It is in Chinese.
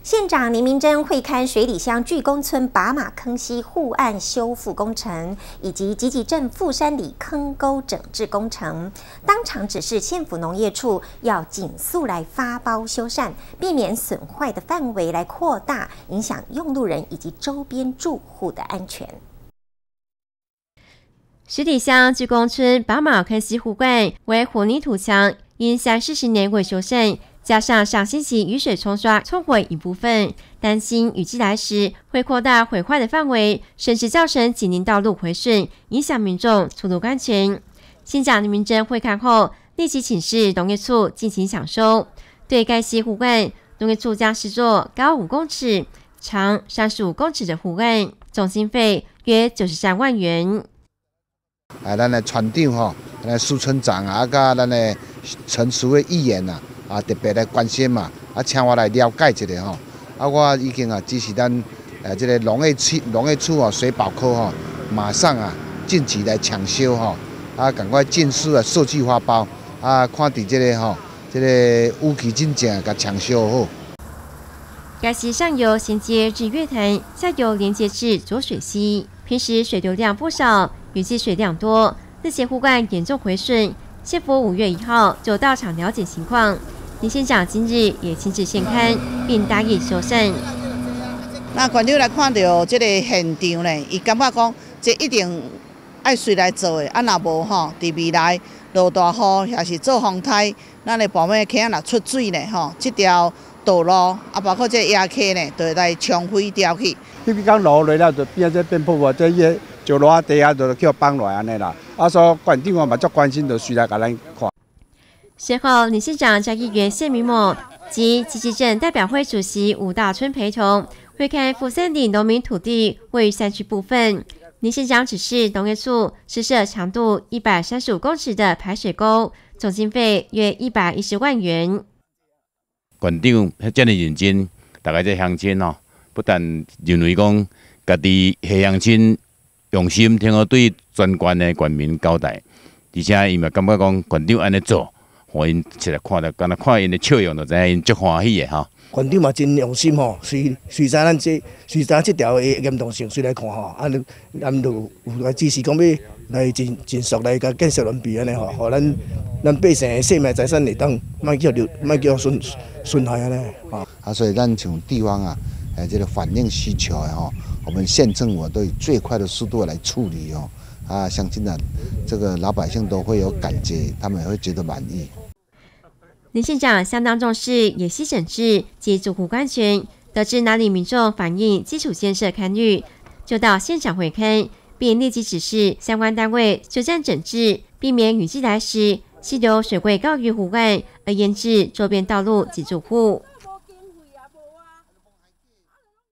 县长林明珍会勘水里乡巨公村把马坑溪护岸修复工程，以及集集镇富山里坑沟整治工程，当场指示县府农业处要紧速来发包修缮，避免损坏的范围来扩大，影响用路人以及周边住户的安全。 水里乡巨公村把马坑溪护岸为混凝土墙，因30年未修缮。加上上星期雨水冲刷冲毁一部分，担心雨季来时会扩大毁坏的范围，甚至造成紧邻道路毁损，影响民众出入安全。县长林明珍会勘后，立即请示农业处进行抢修。对该溪护岸，农业处将施作高5公尺、长35公尺的护岸，总经费约93万元。 咱的村长吼，咱苏村长啊，甲咱的陈淑的议员啊。特别来关心嘛，请我来了解一下吼。我已经支持咱这个农业处水保科马上近期来抢修赶快尽速设计发包看伫这个雨期真正甲抢修好。 该溪上游衔接日月潭，下游连接至浊水溪，平时水流量不少，雨季水量多，日前护岸严重毁损。县府5月1号就到场了解情况。林县长今日也亲自现勘，并答应修缮。 那县长来看到这个现场呢，伊感觉讲这一定爱随来做的，若无伫未来落大雨也是做风台，咱的旁边坑若出水呢这条道路包括这野溪呢，就来冲毁掉去。 迄讲落落了就变瀑布，这伊就落地下就叫放落安尼啦。所以县长嘛足关心，就随来甲咱看。 随后，林县长将议员谢明某及集集镇代表会主席吴大春陪同会勘富山里农民土地位于山区部分。林县长指示农业处施设长度135公尺的排水沟，总经费约110万元。 县长这么认真，大家这乡亲不但认为讲家己下乡亲用心，听对全县的县民交代，而且伊嘛感觉讲县长安尼做。互因出来看，敢若看因的笑容，就知影因足欢喜的吼。 县长嘛真用心吼，随知咱随这条的严重性，随来看吼，咱就有来指示讲要来尽速来甲建设完毕安尼吼，互咱百姓的生命财产会当莫叫损害安尼吼。 所以咱从地方这个反映需求的我们县政府都以最快的速度来处理相信这个老百姓都会有感觉，他们也会觉得满意。 林县长相当重视野溪整治及住户安全，得知哪里民众反映基础建设堪虑，就到现场会勘，并立即指示相关单位修缮整治，避免雨季来时溪流水位高于湖岸而淹至周边道路及住户。